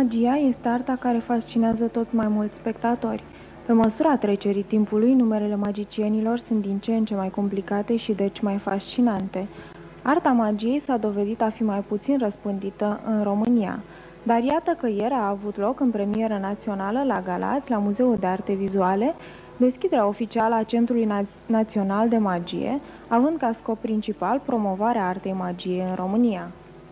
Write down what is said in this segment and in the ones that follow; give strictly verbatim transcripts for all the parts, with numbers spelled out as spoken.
Magia este arta care fascinează tot mai mulți spectatori. Pe măsura trecerii timpului, numerele magicienilor sunt din ce în ce mai complicate și deci mai fascinante. Arta magiei s-a dovedit a fi mai puțin răspândită în România. Dar iată că ieri a avut loc în premieră națională la Galați, la Muzeul de Arte Vizuale, deschiderea oficială a Centrului Na- Național de Magie, având ca scop principal promovarea artei magiei în România.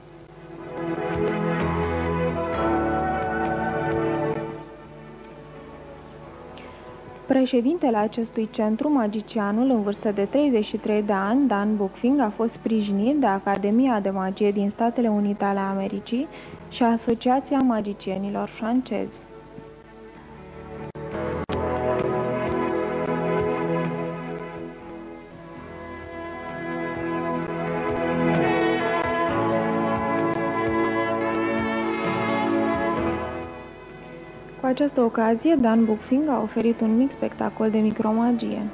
Președintele acestui centru, magicianul în vârstă de treizeci și trei de ani, Dan Buchfink, a fost sprijinit de Academia de Magie din Statele Unite ale Americii și Asociația Magicienilor Francezi. Cu această ocazie, Dan Buchfink a oferit un mic spectacol de micromagie.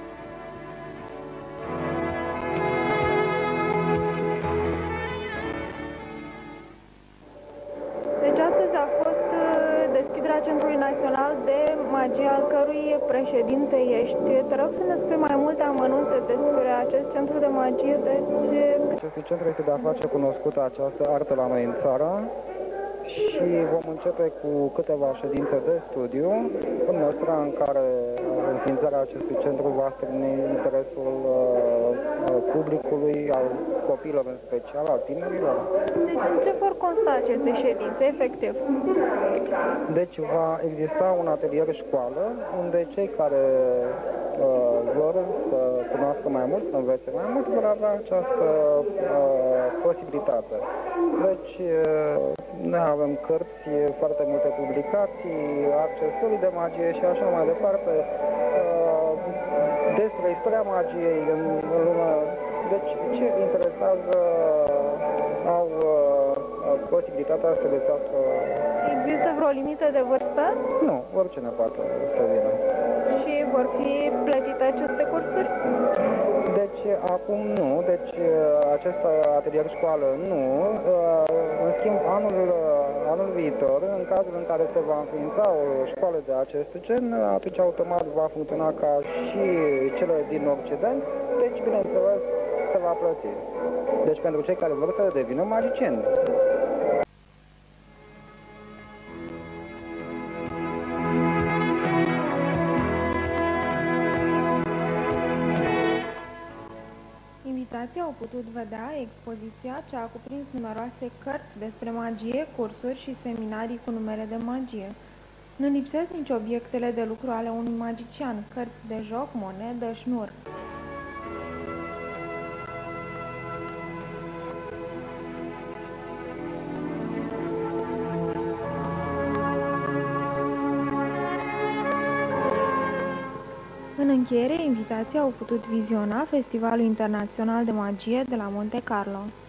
Deci astăzi a fost deschiderea Centrului Național de Magie, al cărui președinte ești. Te rog să ne spui mai multe amănunte despre acest centru de magie. Deci... Acestui centru este de a face cunoscută această artă la noi în țară. Și vom începe cu câteva ședințe de studiu, în măsura în care înființarea acestui centru va strâni interesul uh, publicului, al copiilor în special, al tinerilor. Deci în ce vor consta aceste ședințe, efectiv? Deci va exista un atelier școală, unde cei care uh, vor să cunoască mai mult, să învețe mai mult, vor avea această uh, posibilitate. Deci uh, noi avem cărți, foarte multe publicații, accesorii de magie și așa mai departe, uh, despre istoria magiei în, în lume. Deci ce interesează au uh, posibilitatea să găsească. Există vreo limită de vârstă? Nu, oricine poate să vină. Și vor fi plătite aceste cursuri? Deci acum nu, deci acest atelier școală nu. În schimb, anul, anul viitor, în cazul în care se va înființa o școală de acest gen, atunci automat va funcționa ca și cele din Occident, deci bineînțeles se va plăti. Deci pentru cei care vor să devină magicieni. Invitații au putut vedea expoziția ce a cuprins numeroase cărți despre magie, cursuri și seminarii cu numere de magie. Nu lipsesc nici obiectele de lucru ale unui magician, cărți de joc, monedă, șnur. În încheiere, invitații au putut viziona Festivalul Internațional de Magie de la Monte Carlo.